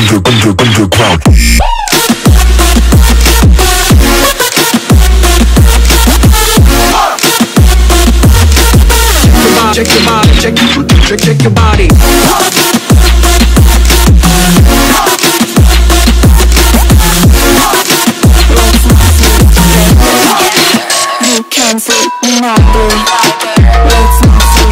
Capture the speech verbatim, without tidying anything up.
under, under, underground. Check your body, check, check, check your body. You can't see me now, boy. Let's not